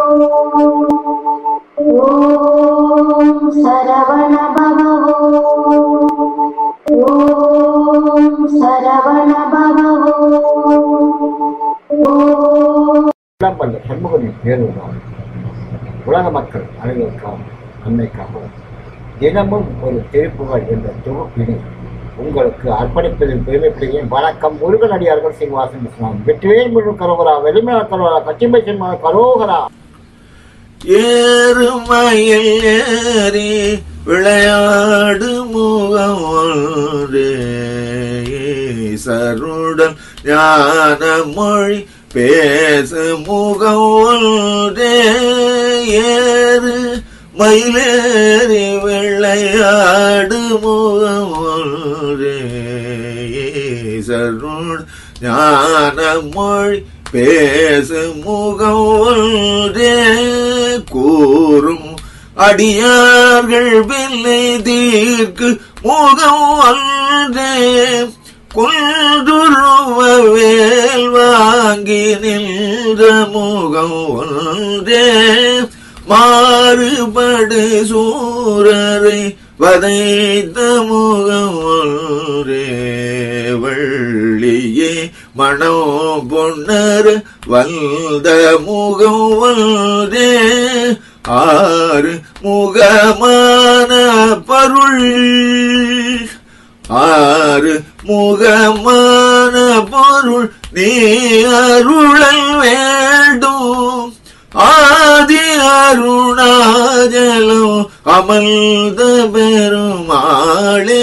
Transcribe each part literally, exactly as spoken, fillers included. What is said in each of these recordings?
ஓம் சரவண பவோ ஓம் சரவண பவோ அந்த சண்முகனின் பேருதான் உலக மக்கள் அனைவருக்காகவும் நன்மைக்காகவும் தினமும் ஒரு திருப்புகழ் என்ற தொகுப்பினை உங்களுக்கு அர்ப்பணிப்பதில் பெருமைப்படுகிறேன். வணக்கம். முருகன் அடியார்கள் சீனிவாசன் விஸ்வநாதன். வெற்றிவேல் முருகன் கரோகரா, வெளிமல கரோகரா, கச்சிம்பை சின்ன கரோகரா. ஏறுமயில் ஏறி விளையாடு முகம் ஒன்றே, சருடன் ஞான மொழி பேசு முகம் ஒன்றே, ஏறு மயிலேறி விளையாடு முகம் ஒன்றே, சருடன் ஞான மொழி பேசு முகம் ஒன்றே, கூறும் அடியார்கள் வில்லை தீர்க்கு முகம் ஒன்றே, குன்றுருவ வேல் வாங்கி நின்ற முகம் ஒன்றே, மாறுபடு சூரரை வதைத்த முகம் ஒன்றே, வள்ளியே மனம் பொன்னர் வந்த முகம் ஒன்றே, ஆறு முகமான பருள் ஆறு முகமான பொருள் நீ அருளல் வேண்டும், ஆதி அருணாச்சலம் அமர்ந்த பெருமாளே.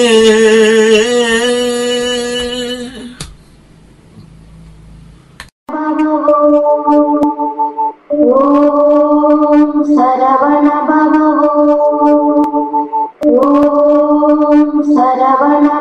ஓம் சரவண பவோ ஓம் சரவண